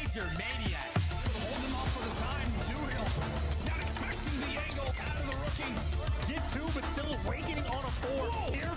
Major maniac. Hold him off for the time, too. Not expecting the angle out of the rookie. Get two, but still awakening on a four. Whoa. Here